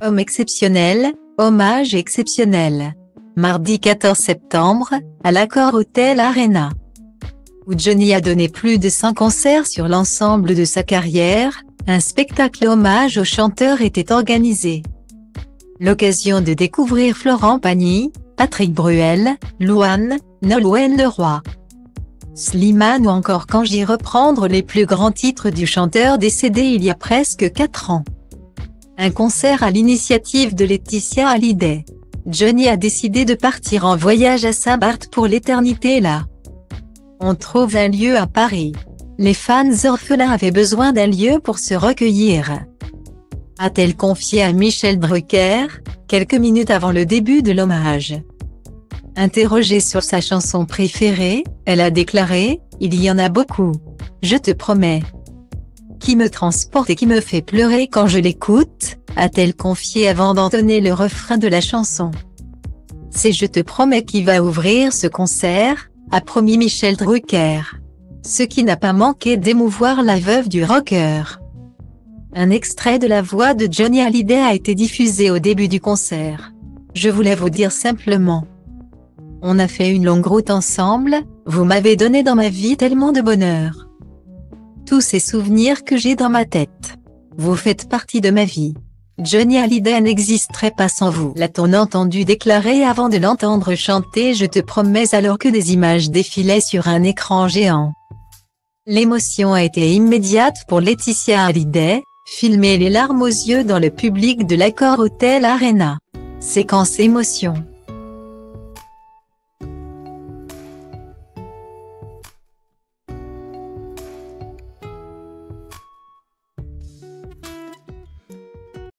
Homme exceptionnel, hommage exceptionnel. Mardi 14 septembre, à l'Accor Hotel Arena, où Johnny a donné plus de 100 concerts sur l'ensemble de sa carrière, un spectacle hommage au chanteur était organisé. L'occasion de découvrir Florent Pagny, Patrick Bruel, Louane, Nolwenn Leroy, Slimane ou encore Kanji reprendre les plus grands titres du chanteur décédé il y a presque 4 ans. Un concert à l'initiative de Laetitia Hallyday. Johnny a décidé de partir en voyage à Saint-Barth pour l'éternité là. On trouve un lieu à Paris. Les fans orphelins avaient besoin d'un lieu pour se recueillir, a-t-elle confié à Michel Drucker, quelques minutes avant le début de l'hommage. Interrogée sur sa chanson préférée, elle a déclaré « Il y en a beaucoup. Je te promets. Qui me transporte et qui me fait pleurer quand je l'écoute », a-t-elle confié avant d'entonner le refrain de la chanson. C'est Je te promets qui va ouvrir ce concert, a promis Michel Drucker. Ce qui n'a pas manqué d'émouvoir la veuve du rocker. Un extrait de la voix de Johnny Hallyday a été diffusé au début du concert. Je voulais vous dire simplement. On a fait une longue route ensemble, vous m'avez donné dans ma vie tellement de bonheur. Tous ces souvenirs que j'ai dans ma tête. Vous faites partie de ma vie. Johnny Hallyday n'existerait pas sans vous, l'a-t-on entendu déclarer avant de l'entendre chanter Je te promets alors que des images défilaient sur un écran géant. L'émotion a été immédiate pour Laetitia Hallyday, filmée les larmes aux yeux dans le public de l'Accor Hotel Arena. Séquence émotion.